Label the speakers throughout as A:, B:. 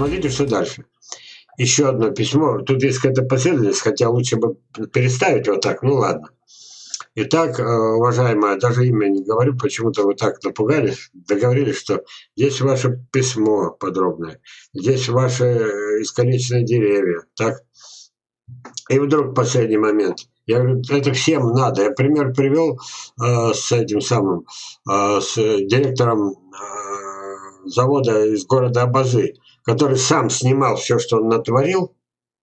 A: смотрите, что дальше. Еще одно письмо. Тут есть какая-то последовательность, хотя лучше бы переставить вот так. Ну ладно. Итак, уважаемая, даже имя не говорю, почему-то вы так напугались, договорились, что здесь ваше письмо подробное, здесь ваши искалеченные деревья, так? И вдруг в последний момент, я говорю, это всем надо. Я пример привел с этим самым, с директором завода из города Абазы, который сам снимал все, что он натворил,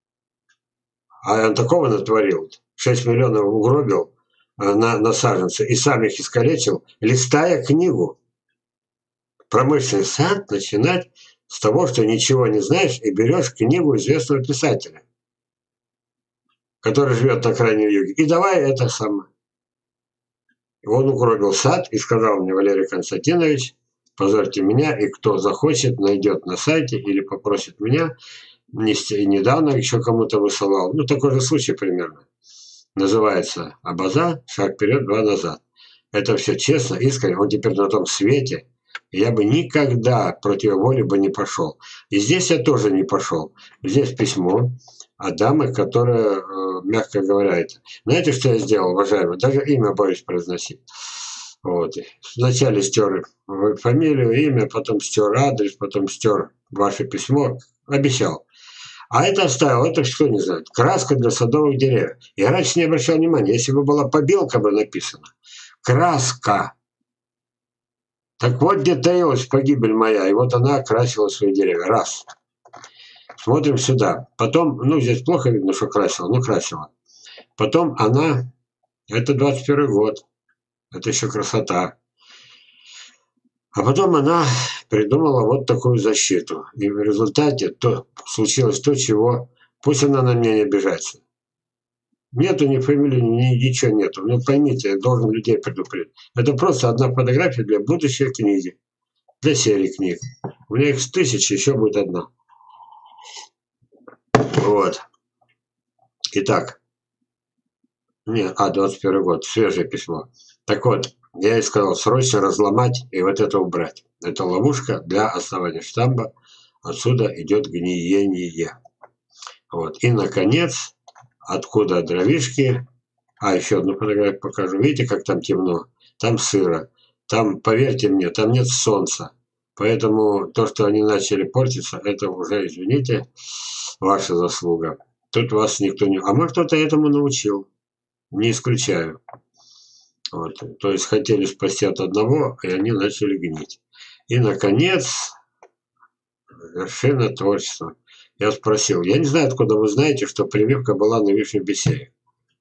A: а он такого натворил, 6 миллионов угробил на саженцы и сам их искалечил, листая книгу. Промышленный сад начинать с того, что ничего не знаешь, и берешь книгу известного писателя, который живет на крайнем юге, и давай это самое. Он угробил сад и сказал мне: Валерий Константинович, позорьте меня, и кто захочет, найдет на сайте или попросит меня. Недавно еще кому-то высылал. Ну, такой же случай примерно. Называется «Абаза. Шаг вперед, два назад». Это все честно, искренне. Он теперь на том свете. И я бы никогда против воли бы не пошел. И здесь я тоже не пошел. Здесь письмо от дамы, которая, мягко говоря, это. Знаете, что я сделал, уважаемый? Даже имя боюсь произносить. Вот. Вначале стер фамилию, имя, потом стер адрес, потом стер ваше письмо. Обещал. А это оставил, это что не знаю, краска для садовых деревьев. Я раньше не обращал внимания, если бы была побелка бы написана. Краска. Так вот где таилась погибель моя, и вот она окрасила свои деревья. Раз. Смотрим сюда. Потом, ну здесь плохо видно, что красила, но красила. Потом она, это 21 год, это еще красота. А потом она придумала вот такую защиту. И в результате случилось то, чего... Пусть она на меня не обижается. Нету ни фамилии, ничего нету. Ну поймите, я должен людей предупредить. Это просто одна фотография для будущей книги. Для серии книг. У меня их 1000, еще будет одна. Вот. Итак. 21 год. Свежее письмо. Так вот. Я ей сказал срочно разломать и вот это убрать. Это ловушка для основания штамба. Отсюда идет гниение. Вот. И, наконец, откуда дровишки. А, еще одну фотографию покажу. Видите, как там темно? Там сыро. Там, поверьте мне, там нет солнца. Поэтому то, что они начали портиться, это уже, извините, ваша заслуга. Тут вас никто не... А может, кто-то этому научил. Не исключаю. Вот. То есть хотели спасти от одного, и они начали гнить. И, наконец, вершина творчества. Я спросил, я не знаю, откуда вы знаете, что прививка была на Вишнем Бесее.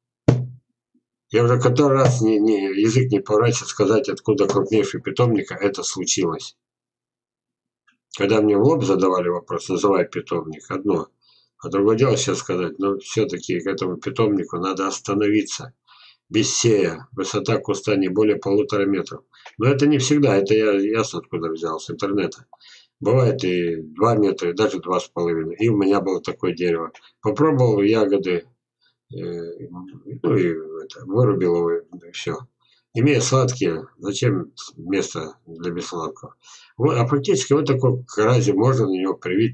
A: Я уже который раз язык не поворачивает сказать, откуда крупнейший питомника это случилось. Когда мне в лоб задавали вопрос, называй питомник, одно. А другое дело сейчас сказать, но все-таки к этому питомнику надо остановиться. Бесея, высота куста не более 1,5 метров. Но это не всегда, это я ясно откуда взял, с интернета. Бывает и 2 метра, и даже 2,5. И у меня было такое дерево. Попробовал ягоды, ну и вырубил его, и все. Имея сладкие, зачем место для бессладкого? Вот, а практически вот такой кразе можно на него привить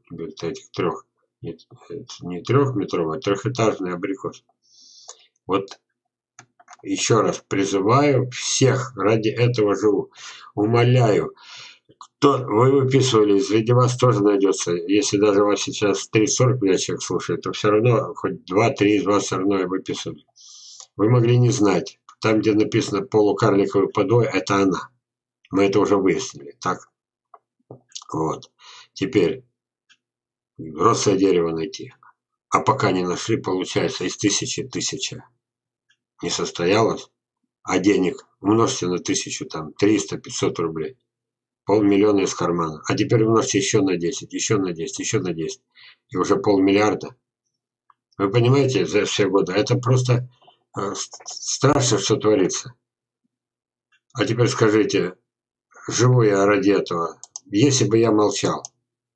A: не 3-метровый, а 3-этажный абрикос. Вот. Еще раз призываю всех, ради этого живу, умоляю, кто вы выписывали, среди вас тоже найдется, если даже вас сейчас 30-40 меня человек слушает, то все равно, хоть 2-3 из вас все равно выписывали. Вы могли не знать, там, где написано полукарликовый подой, это она. Мы это уже выяснили, так? Вот. Теперь взрослое дерево найти. А пока не нашли, получается, из 1000 не состоялось, а денег умножьте на 1000, там, 300-500 рублей. 500 000 из кармана. А теперь умножьте еще на 10, еще на 10, еще на 10. И уже 500 000 000. Вы понимаете, за все годы. Это просто страшно, что творится. А теперь скажите, живу я ради этого, если бы я молчал.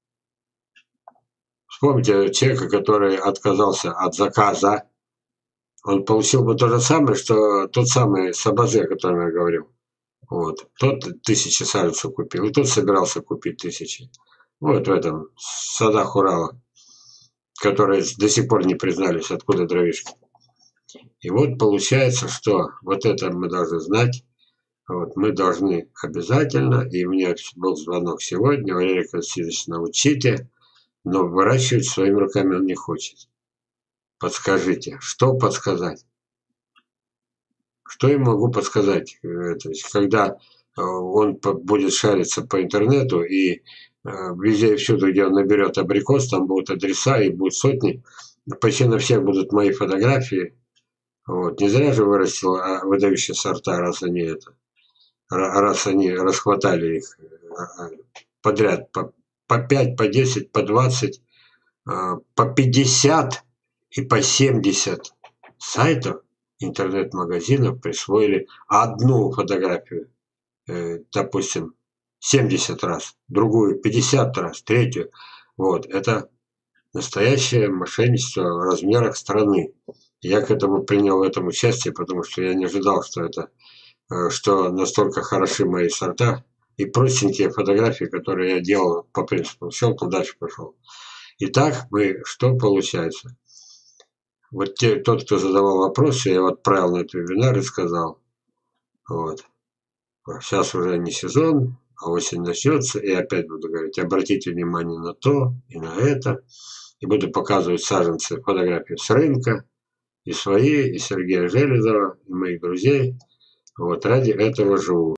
A: Вспомните человека, который отказался от заказа. Он получил бы то же самое, что тот самый Сабазе, о котором я говорил. Вот. Тот 1000 саженцев купил, и тот собирался купить 1000. Вот в этом садах Урала, которые до сих пор не признались, откуда дровишки. И вот получается, что вот это мы должны знать. Вот, мы должны обязательно, и у меня был звонок сегодня, Валерий Константинович, научите, но выращивать своими руками он не хочет. Подскажите, что подсказать? Что я могу подсказать? То есть, когда он будет шариться по интернету и везде и всюду, где он наберет абрикос, там будут адреса и будут сотни, почти на всех будут мои фотографии. Вот. Не зря же вырастил выдающие сорта, раз они расхватали их подряд по 5, по 10, по 20, по 50 и по 70 сайтов интернет-магазинов присвоили одну фотографию, допустим, 70 раз, другую 50 раз, третью. Вот, это настоящее мошенничество в размерах страны. Я к этому принял в этом участие, потому что я не ожидал, что настолько хороши мои сорта и простенькие фотографии, которые я делал по принципу щелкнул, дальше пошел. Итак, что получается? Вот тот, кто задавал вопросы, я его отправил на этот вебинар и сказал, вот, сейчас уже не сезон, а осень начнется, и опять буду говорить, обратите внимание на то и на это, и буду показывать саженцы, фотографии с рынка, и свои, и Сергея Железова, и моих друзей. Вот ради этого живу.